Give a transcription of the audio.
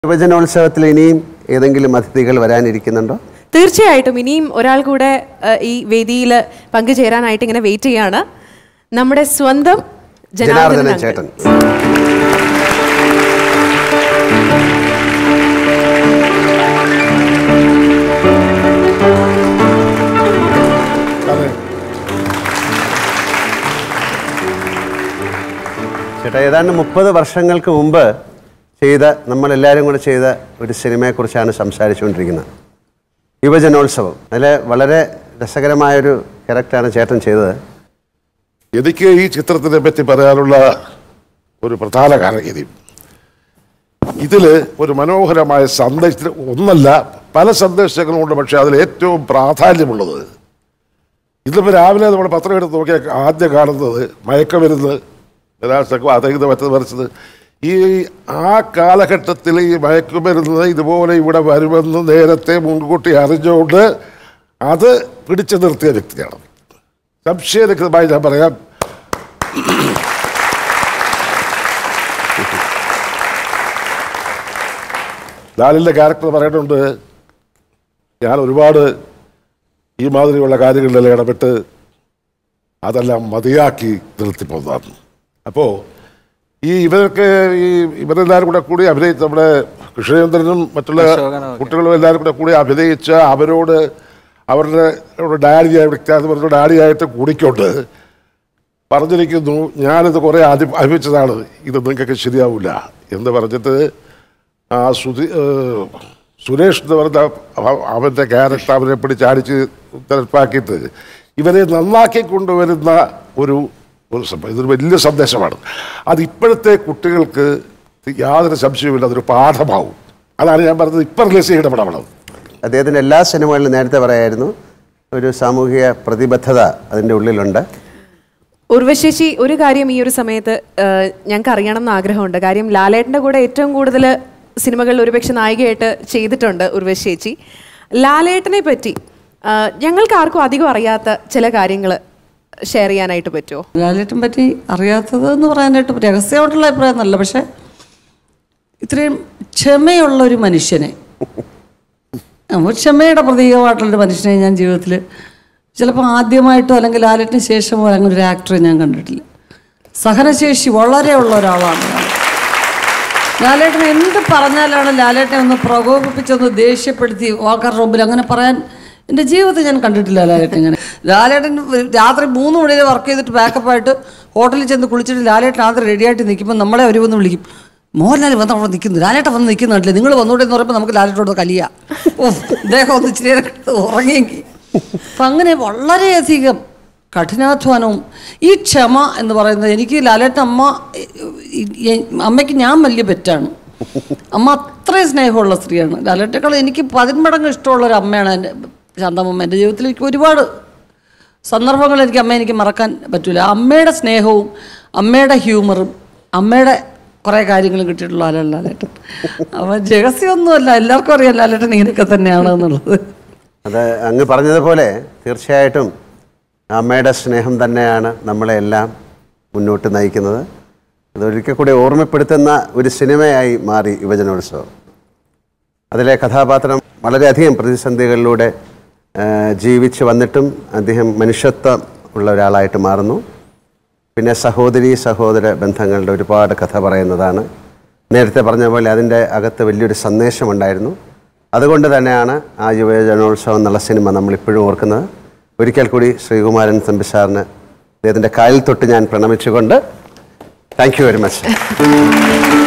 യുവജനോത്സവത്തിൽ ഇനിയും ഏതെങ്കിലും അതിഥികൾ വരാനിരിക്കുന്നുണ്ടോ? തീർച്ചയായിട്ടും ഇനിയും ഒരാൾ കൂടെ ഈ വേദിയിൽ പങ്കുചേരാനായിട്ട് ഇങ്ങനെ വെയിറ്റ് ചെയ്യാണ്. നമ്മുടെ സ്വന്തം ജനാർദ്ദനൻ ചേട്ടൻ. ചേട്ടാ, ഏതാണ്ട് 30 വർഷങ്ങൾക്ക് മുമ്പ് നമ്മളെല്ലാവരും കൂടെ ചെയ്ത ഒരു സിനിമയെക്കുറിച്ചാണ് സംസാരിച്ചുകൊണ്ടിരിക്കുന്നത്. യുവജനോത്സവം. അതിൽ വളരെ രസകരമായൊരു ക്യാരക്ടറാണ് ചേട്ടൻ ചെയ്തത്. എനിക്ക് ഈ ചിത്രത്തിനെ പറ്റി പറയാനുള്ള ഒരു പ്രധാന കാര്യം, ഇതിൽ ഒരു മനോഹരമായ സന്ദേശം ഒന്നല്ല, പല സന്ദേശങ്ങളുണ്ട്. പക്ഷെ അതിൽ ഏറ്റവും പ്രാധാന്യമുള്ളത്, ഇന്നിപ്പോൾ രാവിലെ നമ്മൾ പത്രം എടുത്ത് നോക്കിയാൽ ആദ്യം കാണുന്നത് മയക്കമരുന്ന് അദ്ദേഹത്തെ മറ്റത് വരച്ചത്. ഈ ആ കാലഘട്ടത്തിൽ ഈ മയക്കുമരുന്ന് ഇതുപോലെ ഇവിടെ വരുമെന്ന് നേരത്തെ മുൻകൂട്ടി അറിഞ്ഞുകൊണ്ട് അത് പിടിച്ചു നിർത്തിയ വ്യക്തിയാണ്. സംശയരഹിതമായി ഞാൻ പറയാം. ലാലിൻ്റെ ക്യാരക്ടർ പറയുന്നുണ്ട്, ഞാൻ ഒരുപാട് ഈ മാതിരിയുള്ള കാര്യങ്ങളിലെല്ലാം ഇടപെട്ട് അതെല്ലാം മതിയാക്കി നിർത്തിപ്പോന്നതാണ്. അപ്പോൾ ഇവരെല്ലാവരും കൂടി അഭിനയിച്ച്, നമ്മുടെ കൃഷ്ണചന്ദ്രനും മറ്റുള്ള കുട്ടികളും എല്ലാവരും കൂടി അഭിനയിച്ച് അവരുടെ ഡാഡിയായിട്ട് കൂടിക്കൊണ്ട് പറഞ്ഞിരിക്കുന്നു, ഞാനിത് കുറേ അനുഭവിച്ചതാണ്, ഇത് നിങ്ങൾക്കൊക്കെ ശരിയാവില്ല എന്ന് പറഞ്ഞിട്ട് സുരേഷ് എന്ന് പറഞ്ഞ അവൻ്റെ ക്യാരക്ടർ അവരെ പിടിച്ചടിച്ച് തിരപ്പാക്കിയിട്ട് ഇവരെ നന്നാക്കി കൊണ്ടുവരുന്ന ഇതൊരു വലിയ സന്ദേശമാണ്. അത് ഇപ്പോഴത്തെ കുട്ടികൾക്ക് യാതൊരു സംശയവുമില്ല, അതൊരു പാഠമാവും. അതാണ് ഞാൻ പറഞ്ഞത്, ഇപ്പം റിലീസ് ചെയ്യേണ്ട പടമാണ്. അദ്ദേഹത്തിൻ്റെ എല്ലാ സിനിമകളിലും നേരത്തെ പറയായിരുന്നു ഒരു സാമൂഹിക പ്രതിബദ്ധത അതിൻ്റെ ഉള്ളിലുണ്ട്. ഉർവശേഷി, ഒരു കാര്യം ഈ ഒരു സമയത്ത് ഞങ്ങൾക്ക് അറിയണം എന്ന് ആഗ്രഹമുണ്ട്. കാര്യം ലാലേട്ടൻ്റെ കൂടെ ഏറ്റവും കൂടുതൽ സിനിമകളിൽ ഒരുപക്ഷെ നായികയായിട്ട് ചെയ്തിട്ടുണ്ട് ഉർവശേച്ചി. ലാലേട്ടനെ പറ്റി ഞങ്ങൾക്ക് ആർക്കും അധികം അറിയാത്ത ചില കാര്യങ്ങൾ ഷെയർ ചെയ്യാനായിട്ട് പറ്റുമോ? ലാലേട്ടനെ പറ്റി അറിയാത്തത് എന്ന് പറയാനായിട്ട് രഹസ്യമായിട്ടുള്ള അഭിപ്രായം എന്നല്ല, പക്ഷെ ഇത്രയും ക്ഷമയുള്ള ഒരു മനുഷ്യനെ, ഒരു ക്ഷമയുടെ പ്രതീകമായിട്ടുള്ളൊരു മനുഷ്യനെ ഞാൻ ജീവിതത്തിൽ ചിലപ്പോൾ ആദ്യമായിട്ടോ അല്ലെങ്കിൽ ലാലേട്ടന് ശേഷമോ അങ്ങനെ ഒരു ആക്ടറെ ഞാൻ കണ്ടിട്ടില്ല. സഹനശേഷി വളരെ ഉള്ള ഒരാളാണ് ലാലേട്ടൻ. എന്ത് പറഞ്ഞാലാണ് ലാലേട്ടനെ ഒന്ന് പ്രകോപിപ്പിച്ചൊന്ന് ദേഷ്യപ്പെടുത്തി വാക്കാരുടെ മുമ്പിൽ അങ്ങനെ പറയാൻ എൻ്റെ ജീവിതത്തിൽ ഞാൻ കണ്ടിട്ടില്ല ലാലേട്ടൻ. ലാലേട്ടൻ രാത്രി 3 മണി വരെ വർക്ക് ചെയ്തിട്ട് ബാക്കപ്പായിട്ട് ഹോട്ടലിൽ ചെന്ന് കുളിച്ചിട്ട് ലാലേട്ടൻ രാത്രി റെഡിയായിട്ട് നിൽക്കുമ്പോൾ നമ്മളെ ഒരു വന്ന് വിളിക്കും, മോഹൻലാൽ വന്ന് അവിടെ നിൽക്കുന്നു, ലാലേട്ടൻ വന്ന് നിൽക്കുന്നുണ്ടല്ലേ, നിങ്ങൾ വന്നോട്ടെ എന്ന് പറയുമ്പോൾ നമുക്ക് ലാലേട്ടോട് കലിയ അദ്ദേഹം ഒന്ന് ഇച്ചിരി ഉറങ്ങിയെങ്കിൽ. അപ്പം അങ്ങനെ വളരെയധികം കഠിനാധ്വാനവും ഈ ക്ഷമ എന്ന് പറയുന്നത്, എനിക്ക് ലാലേട്ടൻ അമ്മയ്ക്ക് ഞാൻ വലിയ പെറ്റാണ്. അമ്മ അത്രയും സ്നേഹമുള്ള സ്ത്രീയാണ്. ലാലേട്ടേക്കാൾ എനിക്ക് 10 മടങ്ങ് ഇഷ്ടമുള്ളൊരു അമ്മയാണ് എൻ്റെ ശാന്തമ്മ. എൻ്റെ ജീവിതത്തിൽ എനിക്ക് ഒരുപാട് സന്ദർഭങ്ങൾ എനിക്ക് മറക്കാൻ പറ്റില്ല. അമ്മയുടെ സ്നേഹവും അമ്മയുടെ ഹ്യൂമറും അമ്മയുടെ കുറേ കാര്യങ്ങളും കിട്ടിയിട്ടുള്ള ആളാണ് ലാലേട്ടൻ. അപ്പം രഹസ്യമൊന്നുമല്ല, എല്ലാവർക്കും അറിയാം ലാലേട്ടൻ ഇങ്ങനെയൊക്കെ തന്നെയാണ് എന്നുള്ളത്. അത് അങ്ങ് പറഞ്ഞതുപോലെ തീർച്ചയായിട്ടും അമ്മയുടെ സ്നേഹം തന്നെയാണ് നമ്മളെല്ലാം മുന്നോട്ട് നയിക്കുന്നത്. അതൊരിക്കൽ കൂടി ഓർമ്മപ്പെടുത്തുന്ന ഒരു സിനിമയായി മാറി യുവജനോത്സവം. അതിലെ കഥാപാത്രം വളരെയധികം പ്രതിസന്ധികളിലൂടെ ജീവിച്ച് വന്നിട്ടും അദ്ദേഹം മനുഷ്യത്വം ഉള്ള ഒരാളായിട്ട് മാറുന്നു. പിന്നെ സഹോദര ബന്ധങ്ങളുടെ ഒരുപാട് കഥ പറയുന്നതാണ്. നേരത്തെ പറഞ്ഞ പോലെ അതിൻ്റെ അകത്ത് വലിയൊരു സന്ദേശമുണ്ടായിരുന്നു. അതുകൊണ്ട് തന്നെയാണ് ആ യുവജനോത്സവം എന്നുള്ള സിനിമ നമ്മളിപ്പോഴും ഓർക്കുന്നത്. ഒരിക്കൽ കൂടി ശ്രീകുമാരൻ തമ്പി സാറിന് അദ്ദേഹത്തിൻ്റെ കാലിൽ തൊട്ട് ഞാൻ പ്രണമിച്ചുകൊണ്ട് താങ്ക് യു വെരി മച്ച്.